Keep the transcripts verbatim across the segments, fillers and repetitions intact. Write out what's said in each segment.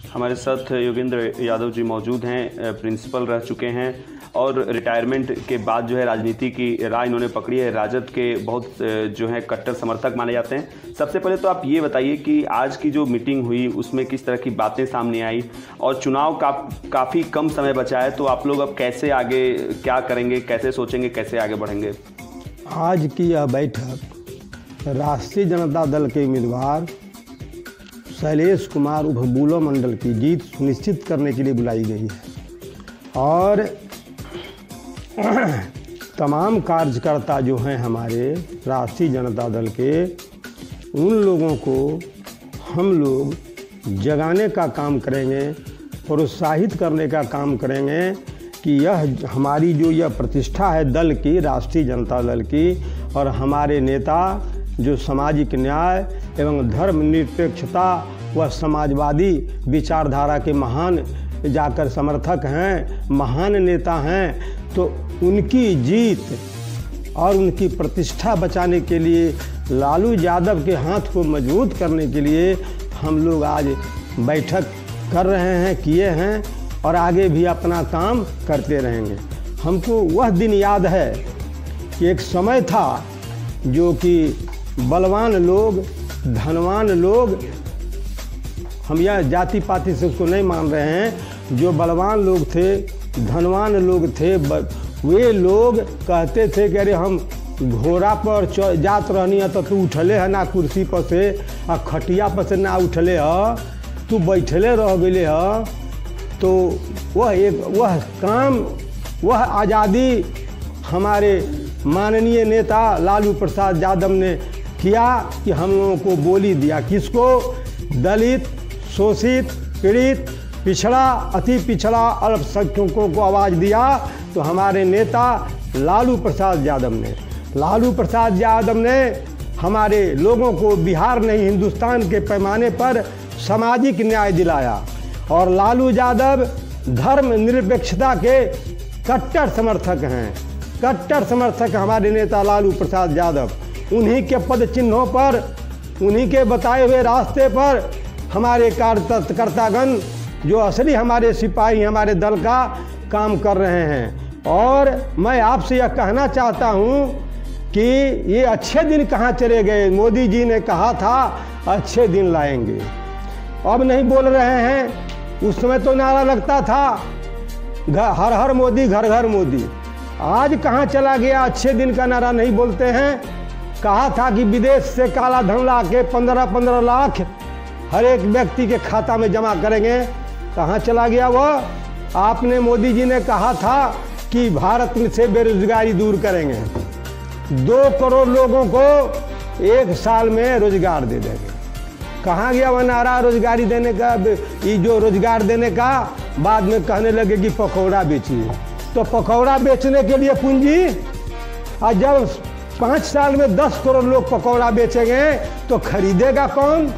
हमारे साथ योगेंद्र यादव जी मौजूद हैं, प्रिंसिपल रह चुके हैं और रिटायरमेंट के बाद जो है राजनीति की राह इन्होंने पकड़ी है। राजद के बहुत जो है कट्टर समर्थक माने जाते हैं। सबसे पहले तो आप ये बताइए कि आज की जो मीटिंग हुई उसमें किस तरह की बातें सामने आई और चुनाव का काफ़ी कम समय बचा है, तो आप लोग अब कैसे आगे क्या करेंगे, कैसे सोचेंगे, कैसे आगे बढ़ेंगे? आज की यह बैठक राष्ट्रीय जनता दल के उम्मीदवार शैलेश कुमार उर्फ बुलो मंडल की जीत सुनिश्चित करने के लिए बुलाई गई है और तमाम कार्यकर्ता जो हैं हमारे राष्ट्रीय जनता दल के, उन लोगों को हम लोग जगाने का काम करेंगे, प्रोत्साहित करने का काम करेंगे कि यह हमारी जो यह प्रतिष्ठा है दल की, राष्ट्रीय जनता दल की, और हमारे नेता जो सामाजिक न्याय एवं धर्मनिरपेक्षता व समाजवादी विचारधारा के महान जाकर समर्थक हैं, महान नेता हैं, तो उनकी जीत और उनकी प्रतिष्ठा बचाने के लिए, लालू यादव के हाथ को मजबूत करने के लिए हम लोग आज बैठक कर रहे हैं, किए हैं और आगे भी अपना काम करते रहेंगे। हमको वह दिन याद है कि एक समय था जो कि बलवान लोग, धनवान लोग, हम यह जाति पाति से उसको नहीं मान रहे हैं, जो बलवान लोग थे, धनवान लोग थे, वे लोग कहते थे कि अरे हम घोड़ा पर जात रहनी है तो तू उठले है ना कुर्सी पर से, आ खटिया पर से ना उठले है, तू बैठले रह गए है। तो वह एक वह काम, वह आज़ादी हमारे माननीय नेता लालू प्रसाद यादव ने किया कि हम लोगों को बोली दिया। किसको? दलित, शोषित, पीड़ित, पिछड़ा, अति पिछड़ा अल्पसंख्यकों को आवाज़ दिया तो हमारे नेता लालू प्रसाद यादव ने लालू प्रसाद यादव ने हमारे लोगों को बिहार नहीं हिंदुस्तान के पैमाने पर सामाजिक न्याय दिलाया। और लालू यादव धर्म निरपेक्षता के कट्टर समर्थक हैं, कट्टर समर्थक हमारे नेता लालू प्रसाद यादव। उन्हीं के पद चिन्हों पर, उन्हीं के बताए हुए रास्ते पर हमारे कार्यकर्तागण जो असली हमारे सिपाही हमारे दल का काम कर रहे हैं। और मैं आपसे यह कहना चाहता हूं कि ये अच्छे दिन कहाँ चले गए। मोदी जी ने कहा था अच्छे दिन लाएंगे, अब नहीं बोल रहे हैं। उस समय तो नारा लगता था हर हर मोदी, घर घर मोदी। आज कहाँ चला गया? अच्छे दिन का नारा नहीं बोलते हैं। कहा था कि विदेश से काला धन ला के पंद्रह पंद्रह लाख हर एक व्यक्ति के खाता में जमा करेंगे, कहाँ चला गया वह? आपने, मोदी जी ने कहा था कि भारत में से बेरोजगारी दूर करेंगे, दो करोड़ लोगों को एक साल में रोजगार दे देंगे। कहाँ गया वह नारा रोजगारी देने का? ये जो रोजगार देने का बाद में कहने लगे कि पकौड़ा बेचिए। तो पकौड़ा बेचने के लिए पूंजी, और जब पाँच साल में दस करोड़ लोग पकौड़ा बेचेंगे तो खरीदेगा कौन?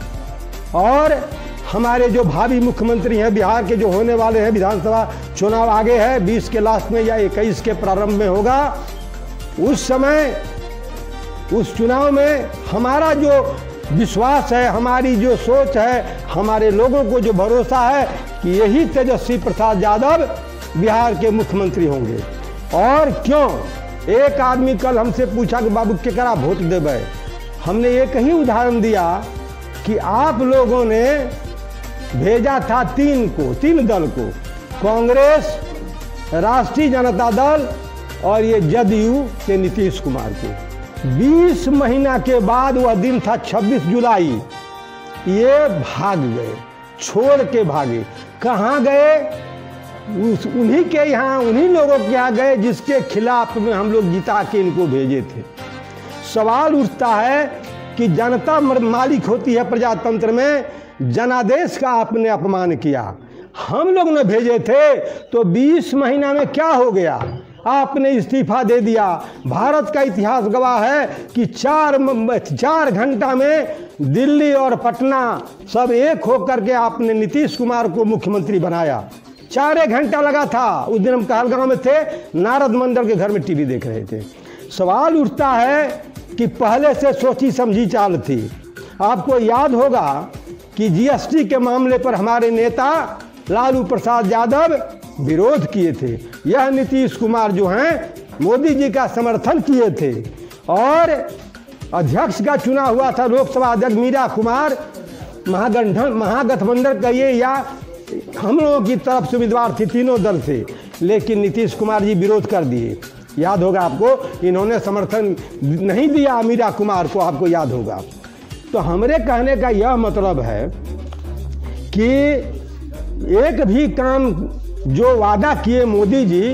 और हमारे जो भावी मुख्यमंत्री हैं बिहार के, जो होने वाले हैं, विधानसभा चुनाव आगे है, बीस के लास्ट में या इक्कीस के प्रारंभ में होगा, उस समय उस चुनाव में हमारा जो विश्वास है, हमारी जो सोच है, हमारे लोगों को जो भरोसा है कि यही तेजस्वी प्रसाद यादव बिहार के मुख्यमंत्री होंगे। और क्यों? एक आदमी कल हमसे पूछा कि बाबू केकरा वोट देवे। हमने एक ही उदाहरण दिया कि आप लोगों ने भेजा था तीन को, तीन दल को, कांग्रेस, राष्ट्रीय जनता दल और ये जदयू के नीतीश कुमार को। बीस महीना के बाद वह दिन था छब्बीस जुलाई, ये भाग गए, छोड़ के भागे। कहाँ गए? उस उन्हीं के यहाँ, उन्हीं लोगों के यहाँ गए जिसके खिलाफ में हम लोग जिता के इनको भेजे थे। सवाल उठता है कि जनता मालिक होती है प्रजातंत्र में, जनादेश का आपने अपमान किया। हम लोग ने भेजे थे तो बीस महीना में क्या हो गया? आपने इस्तीफा दे दिया। भारत का इतिहास गवाह है कि चार चार घंटा में दिल्ली और पटना सब एक होकर के आपने नीतीश कुमार को मुख्यमंत्री बनाया। चार घंटा लगा था। उस दिन हम कहलगांव में थे, नारद मंडल के घर में टीवी देख रहे थे। सवाल उठता है कि पहले से सोची समझी चाल थी। आपको याद होगा कि जीएसटी के मामले पर हमारे नेता लालू प्रसाद यादव विरोध किए थे। यह नीतीश कुमार जो हैं मोदी जी का समर्थन किए थे और अध्यक्ष का चुना हुआ था लोकसभा अध्यक्ष मीरा कुमार महागठबंधन महागठबंधन कहिए या हम लोगों की तरफ से उम्मीदवार थी तीनों दल से, लेकिन नीतीश कुमार जी विरोध कर दिए। याद होगा आपको, इन्होंने समर्थन नहीं दिया मीरा कुमार को, आपको याद होगा। तो हमारे कहने का यह मतलब है कि एक भी काम जो वादा किए मोदी जी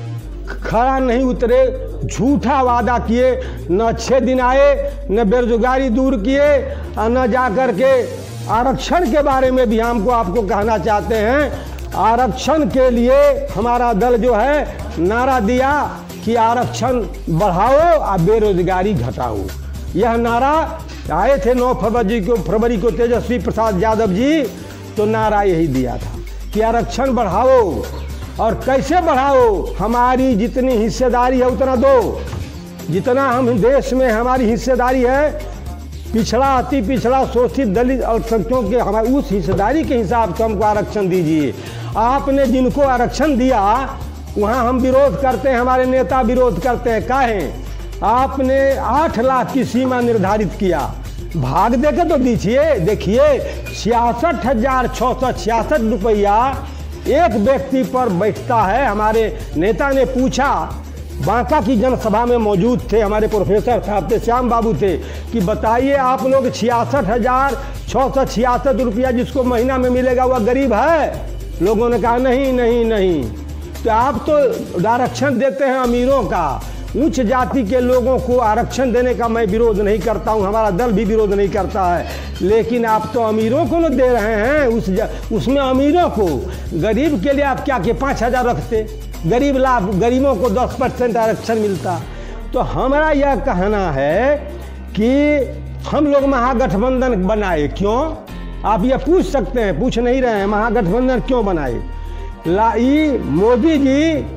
खरा नहीं उतरे, झूठा वादा किए, न छः दिन आए, न बेरोजगारी दूर किए और न जा कर के आरक्षण के बारे में भी हमको आपको कहना चाहते हैं। आरक्षण के लिए हमारा दल जो है नारा दिया कि आरक्षण बढ़ाओ और बेरोजगारी घटाओ। यह नारा आए थे नौ फरवरी को फरवरी को तेजस्वी प्रसाद यादव जी, तो नारा यही दिया था कि आरक्षण बढ़ाओ और कैसे बढ़ाओ, हमारी जितनी हिस्सेदारी है उतना दो। जितना हम देश में हमारी हिस्सेदारी है, पिछड़ा अति पिछड़ा शोषित दलित अल्पसंख्यकों के हमारे उस हिस्सेदारी के हिसाब से हमको आरक्षण दीजिए। आपने जिनको आरक्षण दिया वहाँ हम विरोध करते हैं, हमारे नेता विरोध करते हैं। काहे? आपने आठ लाख की सीमा निर्धारित किया, भाग दे के तो दीजिए। देखिए छियासठ हजार छः सौ छियासठ रुपया एक व्यक्ति पर बैठता है। हमारे नेता ने पूछा, बांका की जनसभा में मौजूद थे हमारे प्रोफेसर साहब थे, श्याम बाबू थे, कि बताइए आप लोग छियासठ हजार छः सौ छियासठ रुपया जिसको महीना में मिलेगा वह गरीब है? लोगों ने कहा नहीं नहीं नहीं। तो आप तो आरक्षण देते हैं अमीरों का, उच्च जाति के लोगों को आरक्षण देने का मैं विरोध नहीं करता हूं, हमारा दल भी विरोध नहीं करता है, लेकिन आप तो अमीरों को न दे रहे हैं। उस उसमें अमीरों को, गरीब के लिए आप क्या कि पाँच हज़ार रखते, गरीब लाभ गरीबों को दस परसेंट आरक्षण मिलता। तो हमारा यह कहना है कि हम लोग महागठबंधन बनाए क्यों? आप ये पूछ सकते हैं, पूछ नहीं रहे हैं, महागठबंधन क्यों बनाए? लाई मोदी जी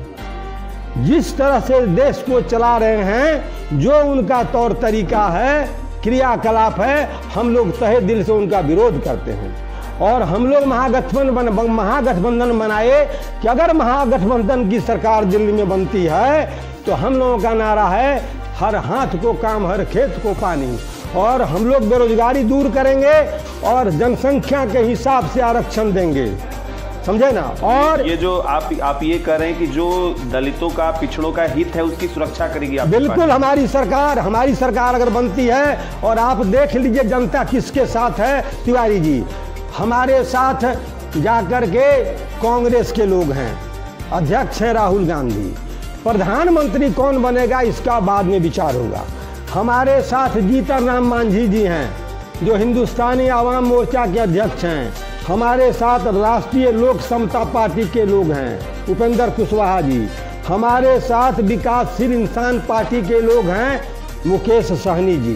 जिस तरह से देश को चला रहे हैं, जो उनका तौर तरीका है, क्रियाकलाप है, हम लोग तहे दिल से उनका विरोध करते हैं। और हम लोग महागठबंधन महागठबंधन बनाए कि अगर महागठबंधन की सरकार दिल्ली में बनती है तो हम लोगों का नारा है हर हाथ को काम हर खेत को पानी, और हम लोग बेरोजगारी दूर करेंगे और जनसंख्या के हिसाब से आरक्षण देंगे, समझे ना। और ये जो आप आप ये कह रहे हैं कि जो दलितों का पिछड़ों का हित है उसकी सुरक्षा करेगी आप? बिल्कुल, हमारी सरकार हमारी सरकार अगर बनती है, और आप देख लीजिए जनता किसके साथ है तिवारी जी, हमारे साथ जाकर के कांग्रेस के लोग हैं, अध्यक्ष है राहुल गांधी, प्रधानमंत्री कौन बनेगा इसका बाद में विचार होगा। हमारे साथ जीतन राम मांझी जी हैं जो हिंदुस्तानी आवाम मोर्चा के अध्यक्ष हैं। हमारे साथ राष्ट्रीय लोक समता पार्टी के लोग हैं, उपेंद्र कुशवाहा जी। हमारे साथ विकासशील इंसान पार्टी के लोग हैं, मुकेश सहनी जी।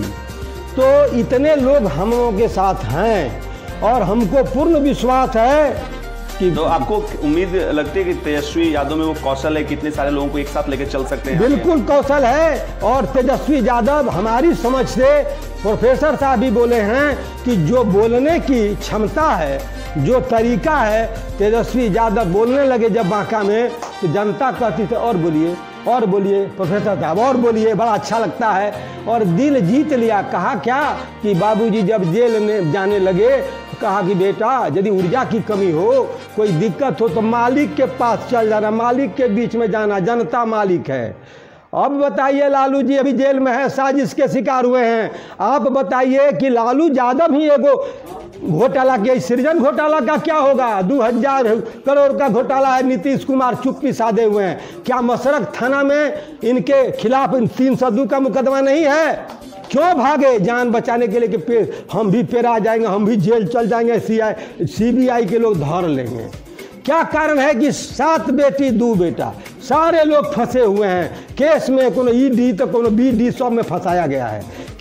तो इतने लोग हम लोगों के साथ हैं और हमको पूर्ण विश्वास है कि तो आपको उम्मीद लगती है कि तेजस्वी यादव में वो कौशल है, कितने सारे लोगों को एक साथ लेकर चल सकते हैं? बिल्कुल कौशल है, और तेजस्वी यादव हमारी समझ से, प्रोफेसर साहब भी बोले हैं कि जो बोलने की क्षमता है, जो तरीका है, तेजस्वी यादव बोलने लगे जब बांका में तो जनता कहती थी और बोलिए और बोलिए प्रोफेसर साहब और बोलिए, बड़ा अच्छा लगता है, और दिल जीत लिया। कहा क्या कि बाबूजी जब जेल में जाने लगे कहा कि बेटा यदि ऊर्जा की कमी हो, कोई दिक्कत हो तो मालिक के पास चल जाना, मालिक के बीच में जाना, जनता मालिक है। अब बताइए लालू जी अभी जेल में है, साजिश के शिकार हुए हैं। आप बताइए कि लालू यादव ही एगो घोटाला के, सृजन घोटाला का क्या होगा? दो हजार करोड़ का घोटाला है, नीतीश कुमार चुप्पी साधे हुए हैं। क्या मसरख थाना में इनके खिलाफ तीन सौ दो का मुकदमा नहीं है? क्यों भागे? जान बचाने के लिए कि पे, हम भी पेरा जाएंगे, हम भी जेल चल जाएंगे, सी आई सी बी आई के लोग धर लेंगे। क्या कारण है कि सात बेटी दो बेटा सारे लोग फंसे हुए हैं केस में, कोनो ईडी तो कोनो बीडी सब में फंसाया गया है।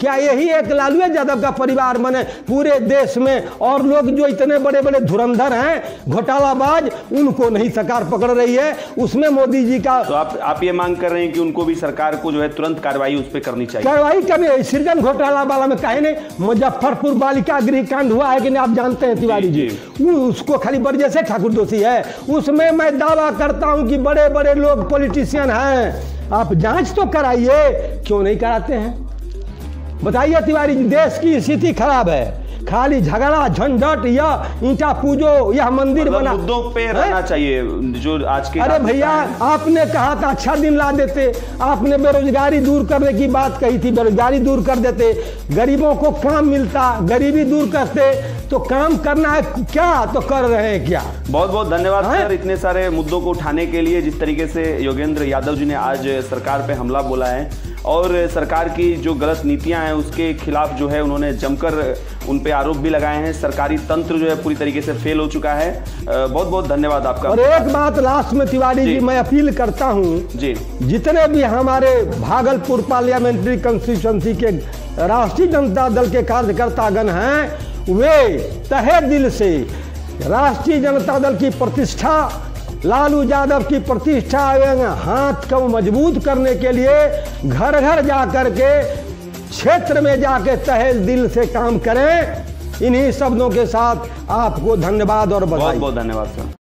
क्या यही एक लालू यादव का परिवार बने पूरे देश में? और लोग जो इतने बड़े बड़े धुरंधर हैं, घोटालाबाज, उनको नहीं सरकार पकड़ रही है। उसमें मोदी जी का तो आप आप ये मांग कर रहे हैं कि उनको भी सरकार को जो है तुरंत कार्रवाई उस पर करनी चाहिए? कार्रवाई करनी। सृजन घोटाला वाला में कहे नहीं, मुजफ्फरपुर बालिका गृह कांड हुआ है कि नहीं, आप जानते हैं तिवारी जी, जी। उसको खाली बरजेश ठाकुर दोषी है। उसमें मैं दावा करता हूं कि बड़े बड़े लोग पॉलिटिशियन हैं। आप जांच तो कराइए, क्यों नहीं कराते हैं? बताइए तिवारी जी, देश की स्थिति खराब है, खाली झगड़ा झंझट या ईंटा पूजो या मंदिर मतलब बना, मुद्दों पे रहना चाहिए जो आज के। अरे भैया, आपने कहा था अच्छा दिन ला देते, आपने बेरोजगारी दूर करने की बात कही थी, बेरोजगारी दूर कर देते, गरीबों को काम मिलता, गरीबी दूर करते। तो काम करना है क्या, तो कर रहे हैं क्या? बहुत बहुत धन्यवाद सर, इतने सारे मुद्दों को उठाने के लिए। जिस तरीके से योगेंद्र यादव जी ने आज सरकार पे हमला बोला है और सरकार की जो गलत नीतियां हैं उसके खिलाफ जो है उन्होंने जमकर उन पे आरोप भी लगाए हैं। सरकारी तंत्र जो है पूरी तरीके से फेल हो चुका है। बहुत बहुत धन्यवाद आपका। और एक बात लास्ट में तिवारी जी, जी मैं अपील करता हूं जी, जितने भी हमारे भागलपुर पार्लियामेंट्री कंस्टिट्यूंसी के राष्ट्रीय जनता दल के कार्यकर्तागण हैं, वे तहे दिल से राष्ट्रीय जनता दल की प्रतिष्ठा, लालू यादव की प्रतिष्ठा एवं हाथ को मजबूत करने के लिए घर घर जाकर के, क्षेत्र में जाके तहे दिल से काम करें। इन्हीं शब्दों के साथ आपको धन्यवाद और बधाई। बहुत बहुत धन्यवाद सर।